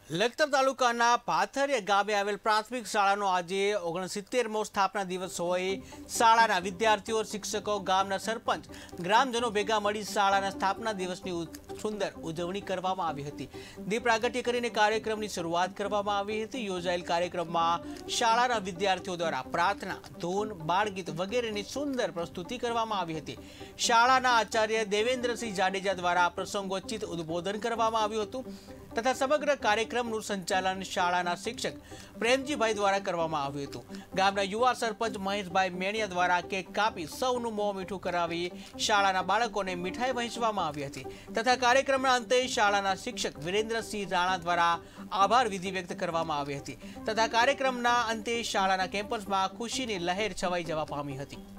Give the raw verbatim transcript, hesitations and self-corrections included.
લખતર તાલુકાના પાથરિયા ગામે આવેલ પ્રાથમિક શાળાનો આજે ઓગણસિત્તેરમો સ્થાપના દિવસ હોય શાળાના વિદ્યાર્થીઓ, શિક્ષકો, ગામના સરપંચ, ગ્રામજનો ભેગા મળી શાળાના સ્થાપના દિવસની સુંદર ઉજવણી કરવામાં આવી હતી। દીપ પ્રાગટ્ય કરીને કાર્યક્રમની શરૂઆત કરવામાં આવી હતી। યોજાયેલ કાર્યક્રમમાં શાળાના વિદ્યાર્થીઓ દ્વારા પ્રાર્થના, ધૂન, બાળગીત વગેરેની સુંદર પ્રસ્તુતિ કરવામાં આવી હતી। શાળાના આચાર્ય દેવેન્દ્રસિંહ જાડેજા દ્વારા પ્રસંગોચિત ઉદ્બોધન કરવામાં આવ્યું હતું તથા સમગ્ર કાર્યક્રમનું સંચાલન શાળાના શિક્ષક પ્રેમજીભાઈ દ્વારા કરવામાં આવ્યું હતું। ગામના યુવા સરપંચ મહેશભાઈ મેણિયા દ્વારા કેક કાપી સૌનું મોં મીઠું કરાવી શાળાના બાળકોને મીઠાઈ વહેંચવામાં આવી હતી તથા કાર્યક્રમના અંતે શાળાના શિક્ષક વિરેન્દ્રસિંહ રાણા દ્વારા આભાર વિધિ વ્યક્ત કરવામાં આવી હતી તથા કાર્યક્રમના અંતે શાળાના કેમ્પસમાં ખુશીની લહેર છવાઈ જવા પામી હતી।